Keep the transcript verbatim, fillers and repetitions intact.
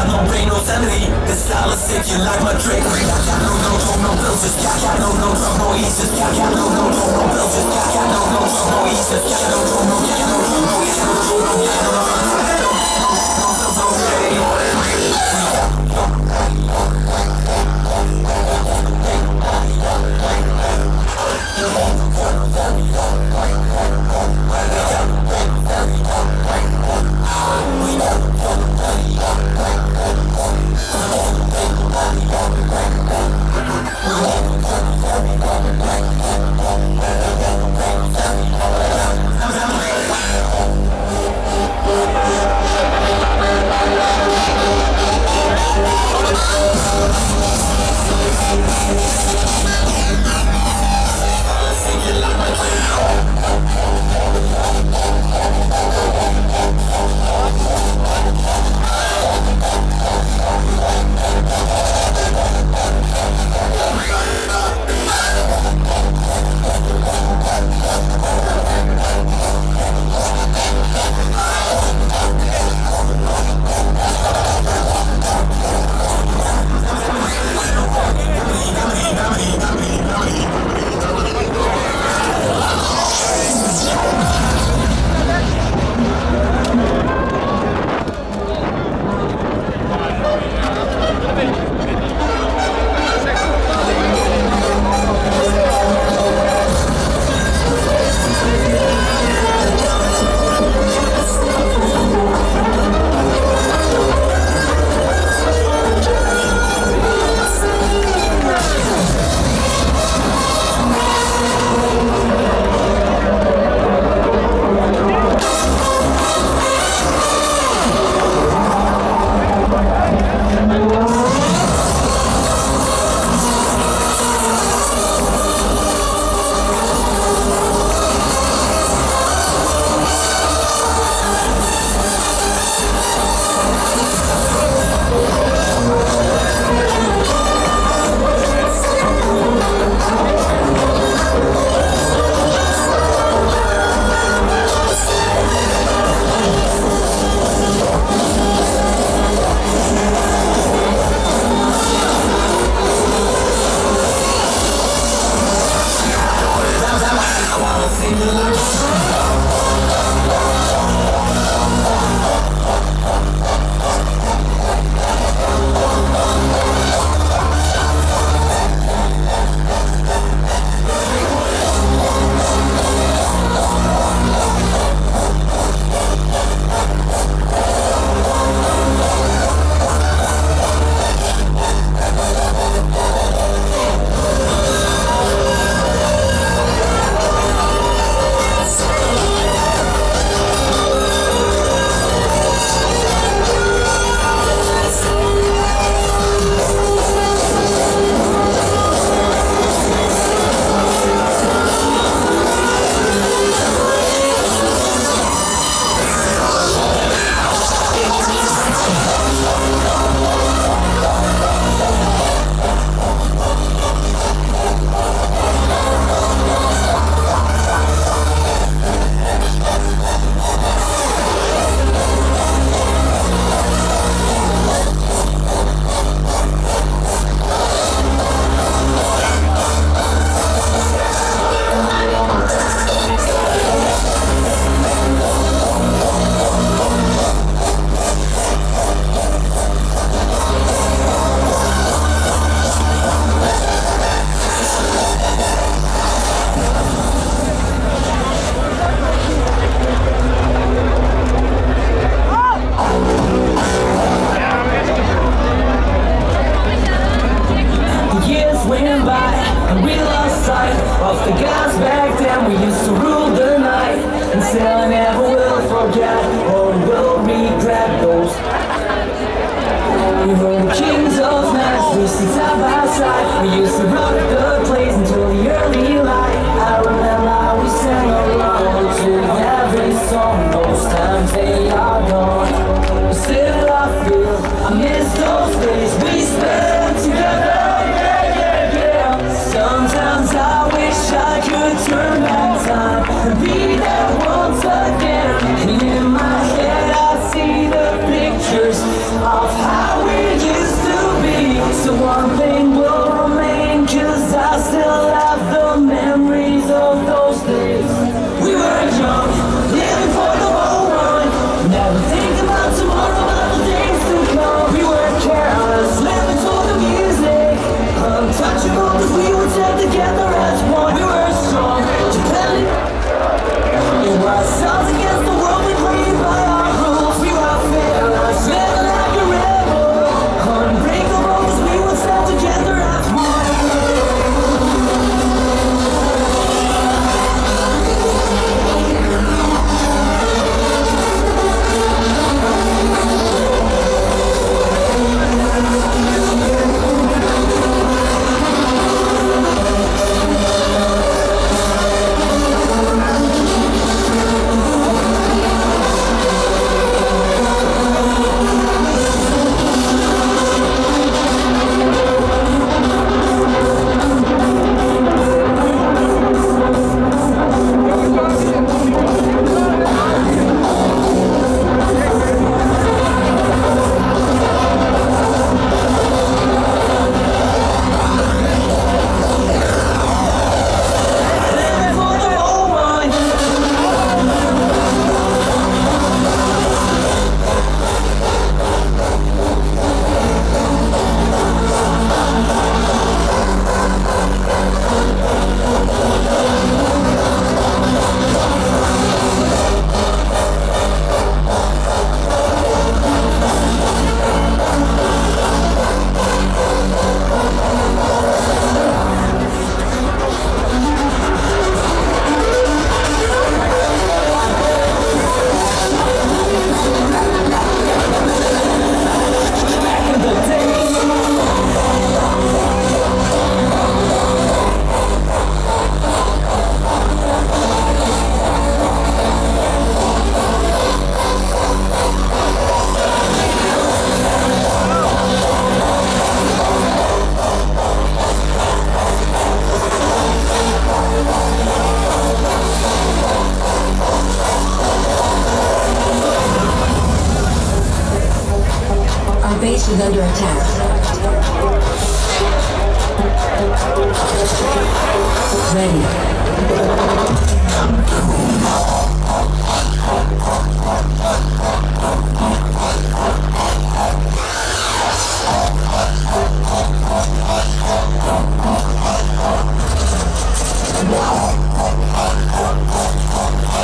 got no brain, no sanity. The style is sick, you like my trick. Got, got no, no, no, no bills, just got, got no, no, no, no ease, just got, got no, no, no, no bills, just got, got no, no, no, no ease, just got, no, no, no, got no, no, no, got no, no, no, got no, no, no, of how one thing will remain, 'cause I still have the memories of those days. We were young, living for the moment, never think about tomorrow, about the days to come. We were careless, living for the music, untouchable 'cause we would stand together as one. We were strong, dependent. It was us against the world, we played by our rules. We were fearless, living like a rebel, unbreakable 'cause we would stand together as one. Our base is under attack. Ready.